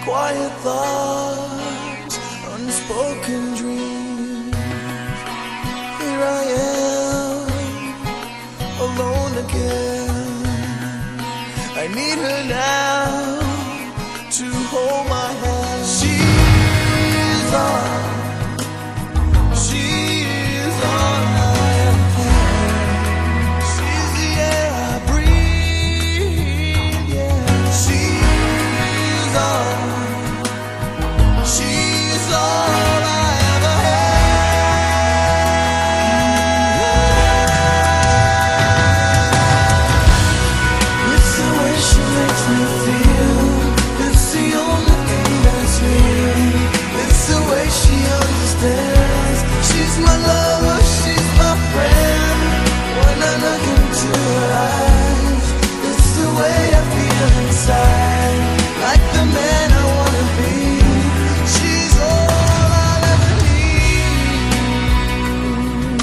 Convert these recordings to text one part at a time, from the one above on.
quiet thoughts, unspoken dreams. Here I am, alone again. I need her now to hold my hand. She's all I have. She's the air I breathe, yeah. She's all I ever had. It's the way she makes me feel. It's the only thing that's real. It's the way she understands. She's my lover, she's my friend. When I look into her eyes, it's the way I feel inside. Like the man I wanna be. She's all I'll ever need.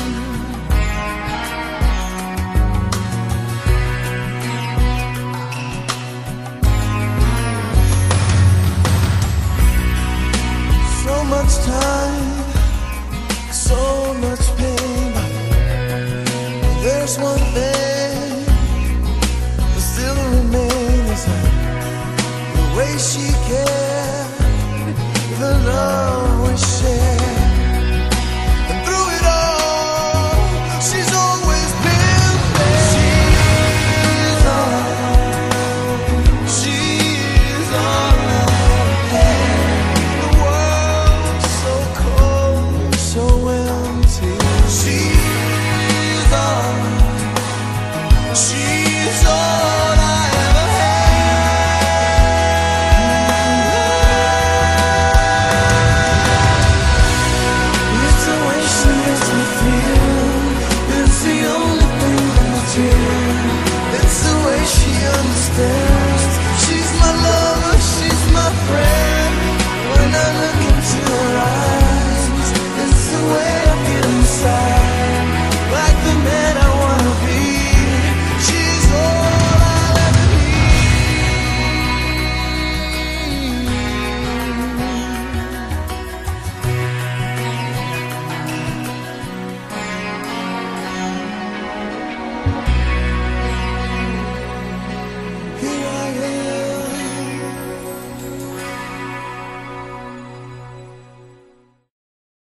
So much time, so much pain. There's one